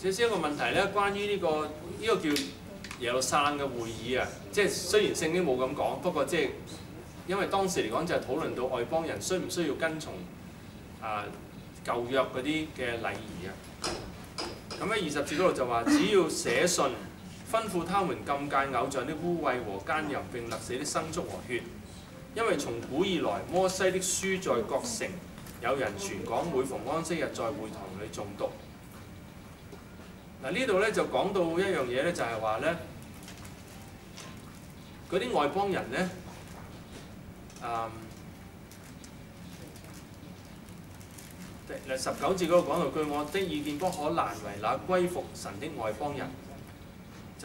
這先一個問題咧，關於呢個叫耶路撒冷嘅會議啊，即係雖然聖經冇咁講，不過即係因為當時嚟講就係討論到外邦人需唔需要跟從舊約嗰啲嘅禮儀啊。咁喺20節嗰度就話，只要寫信吩咐他們禁戒偶像的污穢和奸淫，並勒死的牲畜和血，因為從古以來摩西的書在各城有人傳講，每逢安息日在會堂裏誦讀。嗱呢度咧就講到一樣嘢咧，就係話咧嗰啲外邦人咧，19節嗰度講到，據我的意見不可難為那歸服神的外邦人，就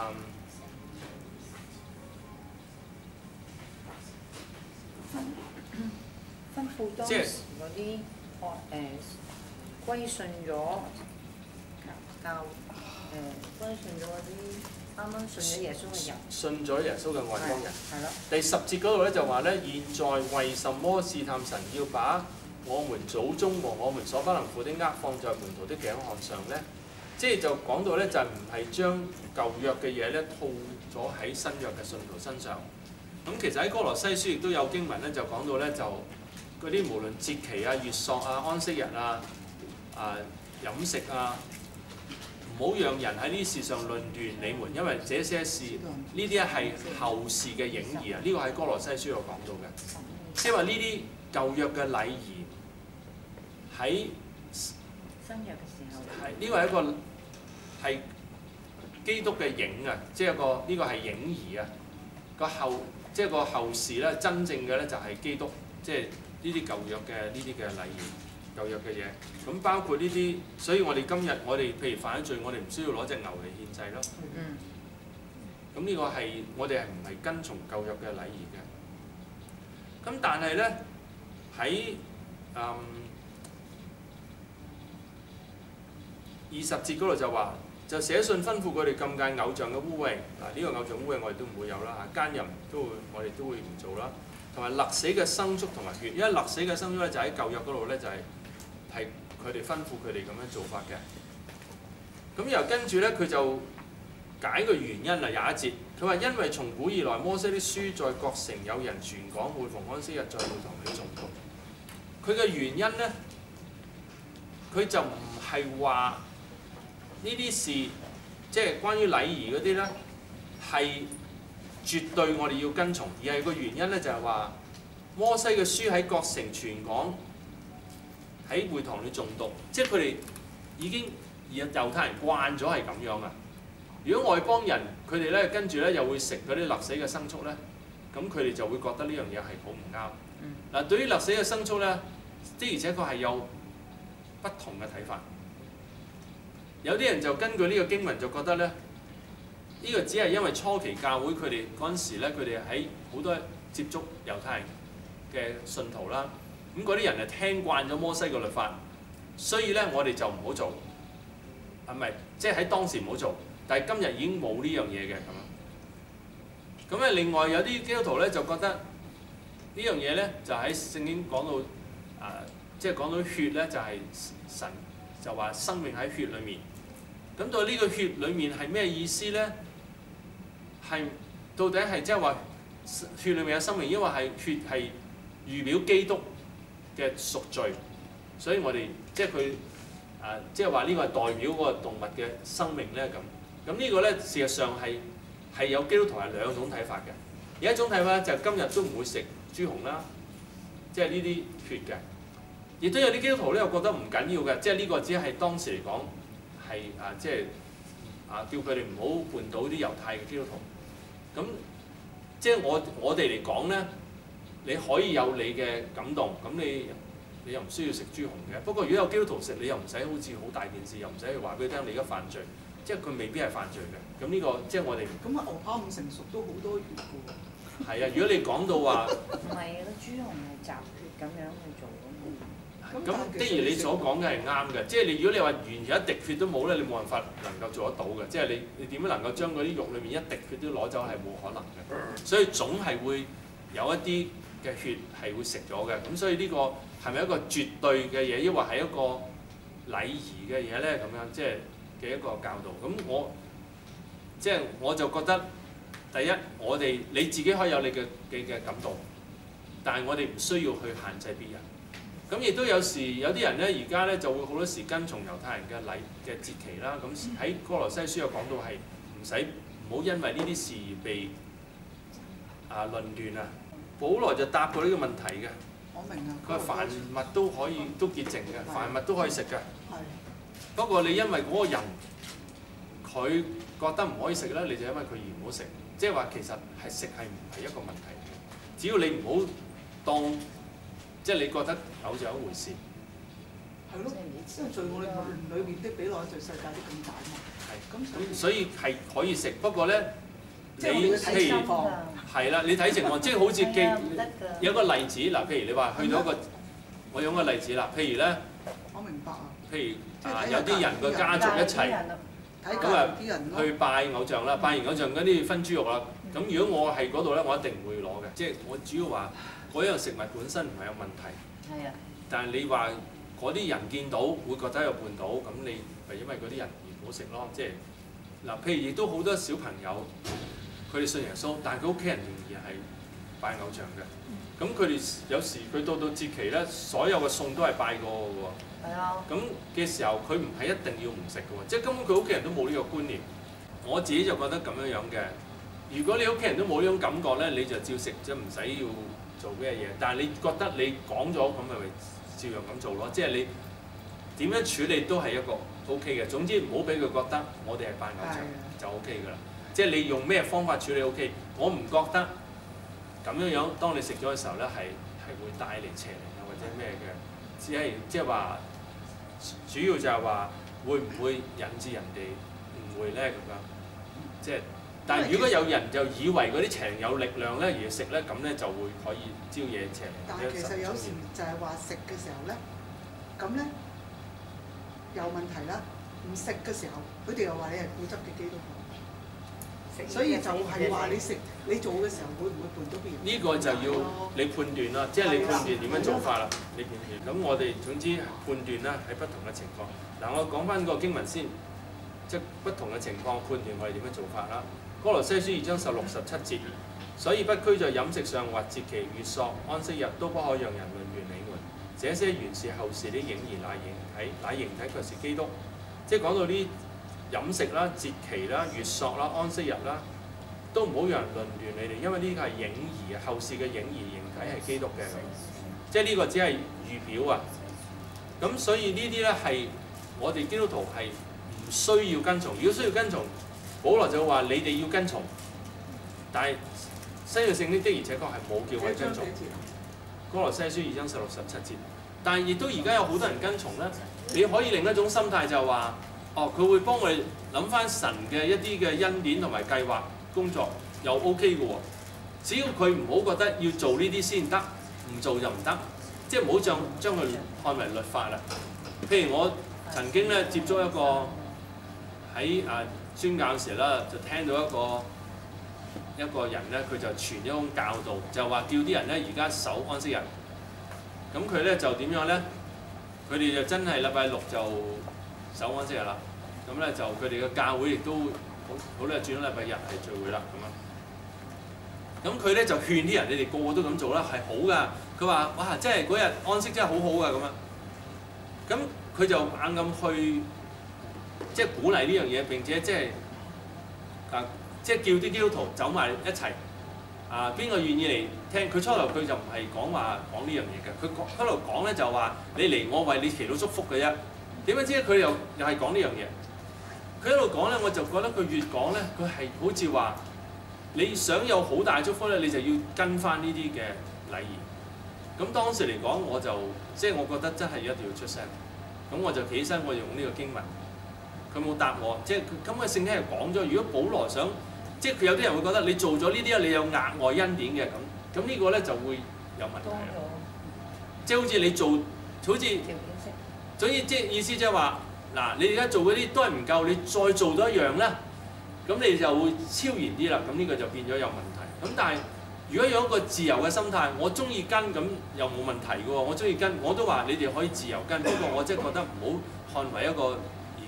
吩咐當時嗰啲歸信咗歸信咗嗰啲啱啱信咗耶穌嘅人， 信咗耶穌嘅外邦人。 係咯。 第10節嗰度咧就話咧，現在為什麼試探神要把我們祖宗和我們所不能負的軛放在門徒的頸項上咧？即係就講到咧，就唔係將舊約嘅嘢咧套咗喺新約嘅信徒身上。咁其實喺哥羅西書亦都有經文咧，就講到咧，就嗰啲無論節期啊、月朔啊、安息日啊、飲食啊，唔好讓人喺呢事上論斷你們，因為這些事呢啲係後事嘅影兒啊。呢個喺哥羅西書有講到嘅，即係話呢啲舊約嘅禮儀喺新約嘅時候， 係呢個係一個係基督嘅影啊，即係呢個係影兒啊。即係個後事咧，真正嘅咧就係基督，即係呢啲舊約嘅呢啲嘅禮儀、舊約嘅嘢。咁包括呢啲，所以我哋今日我哋譬如犯咗罪，我哋唔需要攞隻牛嚟獻祭咯。咁呢個係我哋係唔係跟從舊約嘅禮儀嘅？咁但係咧喺20節嗰度就話，就寫信吩咐佢哋禁戒偶像嘅污穢。嗱，呢個偶像污穢我哋都唔會有啦嚇，奸淫我哋都會唔做啦，同埋勒死嘅牲畜同埋血。因為勒死嘅牲畜咧就喺舊約嗰度咧就係佢哋吩咐佢哋咁樣做法嘅。咁又跟住咧佢就解個原因啦，21節，佢話因為從古以來摩西的書在各城有人傳講，每逢安息日在會堂裏誦讀。佢嘅原因咧，佢就唔係話呢啲事，即係關於禮儀嗰啲咧，係絕對我哋要跟從，而係個原因咧就係話摩西嘅書喺各城傳講，喺會堂裏誦讀，即係佢哋已經猶太人慣咗係咁樣啊。如果外邦人佢哋咧跟住咧又會食嗰啲勒死嘅牲畜咧，咁佢哋就會覺得呢樣嘢係好唔啱。嗱，對於勒死嘅牲畜咧，的而且確係有不同嘅睇法。有啲人就根據呢個經文就覺得咧，呢個只係因為初期教會佢哋嗰陣時咧，佢哋喺好多接觸猶太人嘅信徒啦，咁嗰啲人係聽慣咗摩西嘅律法，所以咧我哋就唔好做，係咪？即係喺當時唔好做，但係今日已經冇呢樣嘢嘅咁樣。咁咧另外有啲基督徒咧就覺得呢樣嘢咧就喺聖經講到即係講到血咧就係神就話生命喺血裡面。咁到呢個血裡面係咩意思咧？係到底係即係話血裡面有生命，因為係血係預表基督嘅贖罪，所以我哋即係佢即係話呢個係代表嗰個動物嘅生命咧咁。咁呢個咧事實上係有基督徒係兩種睇法嘅。有一種睇法就係今日都唔會食豬紅啦，即係呢啲血嘅。亦都有啲基督徒咧，我覺得唔緊要嘅，即係呢個只係當時嚟講係即係叫佢哋唔好絆倒啲猶太嘅基督徒。咁即係我哋嚟講咧，你可以有你嘅感動，咁你又唔需要食豬紅嘅。不過如果有基督徒食，你又唔使好似好大件事，又唔使去話俾佢聽你而家犯罪，即係佢未必係犯罪嘅。咁呢個即係我哋咁牛扒唔成熟都好多血㗎喎。 係啊，如果你講到話唔係啊，豬紅係集血咁樣去做咁的而你所講嘅係啱嘅，即係你如果你話完全一滴血都冇咧，你冇辦法能夠做得到嘅。即係你點樣能夠將嗰啲肉裏面一滴血都攞走係冇可能嘅，所以總係會有一啲嘅血係會食咗嘅。咁所以呢個係咪一個絕對嘅嘢，抑或係一個禮儀嘅嘢咧？咁樣即係嘅一個教導。咁我就覺得，第一你自己可以有你嘅感動，但係我哋唔需要去限制別人。咁亦都有時有啲人咧，而家咧就會好多時跟從猶太人嘅節期啦。咁喺哥羅西書有講到係唔好因為呢啲事而被論斷啊。保羅就答過呢個問題嘅。 我明啊。 佢話凡物都可以都潔淨嘅，凡物都可以食嘅。 係。 不過你因為嗰個人佢覺得唔可以食咧，你就因為佢而唔好食。即係話其實係食係唔係一個問題嘅，只要你唔好當即係你覺得偶像一回事。 係咯，因為罪我哋裏面的比落在世界的更大嘛。 係。咁所以係可以食，不過咧你譬如係啦，你睇情況，即係好似有個例子嗱，譬如你話去到一個，我用個例子啦，譬如咧， 我明白啊。 譬如有啲人個家族一齊。咁啊，去拜偶像啦，拜完偶像嗰啲分豬肉啦。咁如果我係嗰度咧，我一定唔會攞嘅。即係我主要話嗰樣食物本身唔係有問題。係啊。但係你話嗰啲人見到會覺得有絆倒，咁你咪因為嗰啲人而唔好食咯。即係嗱，譬如亦都好多小朋友，佢哋信耶穌，但係佢屋企人仍然係拜偶像嘅。咁佢哋有時佢到節期咧，所有嘅餸都係拜過嘅喎。係啊。咁嘅時候，佢唔係一定要唔食嘅喎，即係根本佢屋企人都冇呢個觀念。我自己就覺得咁樣嘅。如果你屋企人都冇呢種感覺咧，你就照食，即係唔使要做咩嘢。但係你覺得你講咗咁，咪照樣咁做咯。即係你點樣處理都係一個 OK 嘅。總之唔好俾佢覺得我哋係拜偶像就 OK 㗎啦。即係你用咩方法處理 OK， 我唔覺得咁樣當你食咗嘅時候咧，係會帶嚟邪靈啊或者咩嘅，只係即係話主要就係話會唔會引致人哋誤會咧咁樣，即係但係如果有人就以為嗰啲邪靈有力量咧而食咧，咁咧就會可以招惹邪靈。 但係其實有時就係話食嘅時候咧，咁咧有問題啦。唔食嘅時候，佢哋又話你係固執嘅基督徒。所以就係話你做嘅時候會唔會絆到別人？呢個就要你判斷啦，即係你判斷點樣做法啦。你判斷咁我哋總之判斷啦，喺不同嘅情況。嗱，我講翻個經文先，即係不同嘅情況判斷我哋點樣做法啦。哥羅西書2章16、17節，所以不拘在飲食上或節期、月朔、安息日，都不可讓人論斷你們。這些原是後事的影兒，乃形體卻是基督。即係講到啲飲食啦、節期啦、月朔啦、安息日啦，都唔好讓人論斷你哋，因為呢個係影兒啊，後世嘅影兒形體係基督嘅，即係呢個只係預表啊。咁所以呢啲咧係我哋基督徒係唔需要跟從。如果需要跟從，保羅就話你哋要跟從，但係新約聖經的而且確係冇叫我哋跟從。哥羅西書2章16、17節，但係亦都而家有好多人跟從咧。你可以另一種心態就係話，佢會幫我哋諗翻神嘅一啲嘅恩典同埋計劃工作，又 OK 嘅喎。只要佢唔好覺得要做呢啲先得，唔做就唔得，即係唔好將佢看為律法啦。譬如我曾經咧接觸一個喺宣教嘅時候啦，就聽到一個人咧，佢就傳一種教導，就話叫啲人咧而家守安息日。咁佢咧就點樣咧？佢哋就真係禮拜六就守安息日啦。咁咧就佢哋嘅教會亦都好多人轉咗禮拜日係聚會啦咁樣。咁佢咧就勸啲人，你哋個個都咁做啦，係好噶。佢話：哇，即係嗰日安息真係好好噶咁樣。咁佢就猛咁去即係鼓勵呢樣嘢，並且即係叫啲基督徒走埋一齊。邊個願意嚟聽？佢初頭佢就唔係講呢樣嘢嘅，佢喺度講咧就話你嚟我為你祈禱祝福嘅啫。點解知佢又係講呢樣嘢？佢喺度講咧，我就覺得佢越講咧，佢係好似話你想有好大祝福咧，你就要跟翻呢啲嘅禮儀。咁當時嚟講，我就即係我覺得真係一定要出聲。咁我就企起身，我用呢個經文。佢冇答我，即係咁嘅聖經係講咗。如果保羅想即係佢有啲人會覺得你做咗呢啲你有額外恩典嘅咁呢個咧就會有問題啦。即係好似你做，好似所以即係意思即係話嗱，你而家做嗰啲都係唔夠，你再做多一樣咧，咁你就會超然啲啦。咁呢個就變咗有問題。咁但係如果有一個自由嘅心態，我中意跟咁又冇問題嘅喎。我中意跟，我都話你哋可以自由跟，不過我即係覺得唔好看為一個而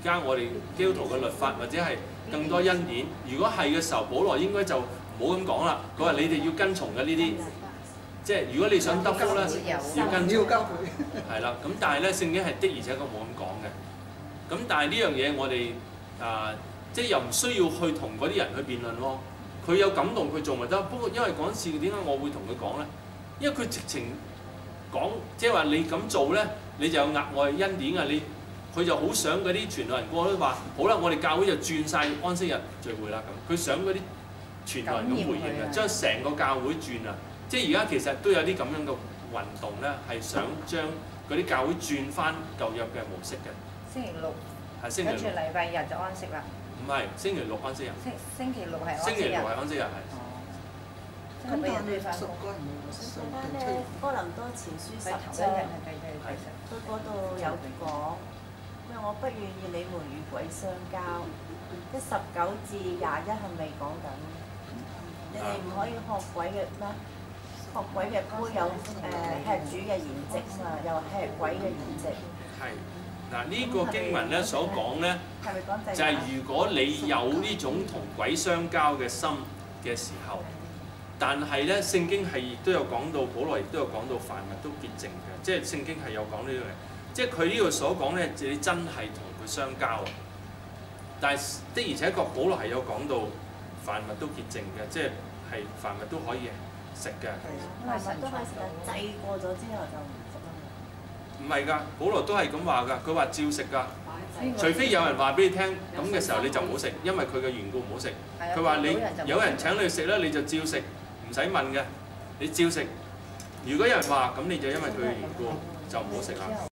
而家我哋基督徒嘅律法，或者係更多恩典。如果係嘅時候，保羅應該就唔好咁講啦。佢話你哋要跟從嘅呢啲，即係如果你想得福咧，要跟從。係啦，咁但係咧聖經係的而且確冇咁講嘅。咁但係呢樣嘢我哋即係又唔需要去同嗰啲人去辯論喎。佢有感動佢做咪得。不過因為嗰陣時點解我會同佢講咧？因為佢直情講，即係話你咁做咧，你就有額外恩典啊！佢就好想嗰啲傳道人過都話，好啦，我哋教會就轉晒安息日聚會啦咁。佢想嗰啲傳道人咁回應啊，將成個教會轉啊！即係而家其實都有啲咁樣嘅運動咧，係想將嗰啲教會轉翻舊約嘅模式嘅。 星期六， 係星期六。 跟住禮拜日就安息啦。 唔係星期六安息日。 星期六係安息日。 星期六係安息日係。 咁但係熟嗰人冇咧，哥林多前書10章，佢嗰度有講，因為我不願意你們與鬼相交。即19至21係咪講緊？你哋唔可以學鬼嘅咩？學鬼嘅杯有吃主嘅筵席嘛，又吃鬼嘅筵席。 係嗱，呢個經文咧所講咧，就係如果你有呢種同鬼相交嘅心嘅時候。但係咧，聖經係亦都有講到，保羅亦都有講到凡物都潔淨嘅，即係聖經係有講呢樣嘢。即係佢呢度所講咧，你真係同佢相交。但係的而且確，保羅係有講到凡物都潔淨嘅，即係凡物都可以食嘅。 凡物都可以食嘅，祭過咗之後就唔食啦。 唔係㗎，保羅都係咁話㗎，佢話照食㗎。除非有人話俾你聽，咁嘅時候你就唔好食，因為佢嘅緣故唔好食。佢話你有人請你食咧，你就照食。唔使問嘅，你照食。如果有人話咁，你就因為佢嘅緣故就唔好食啦。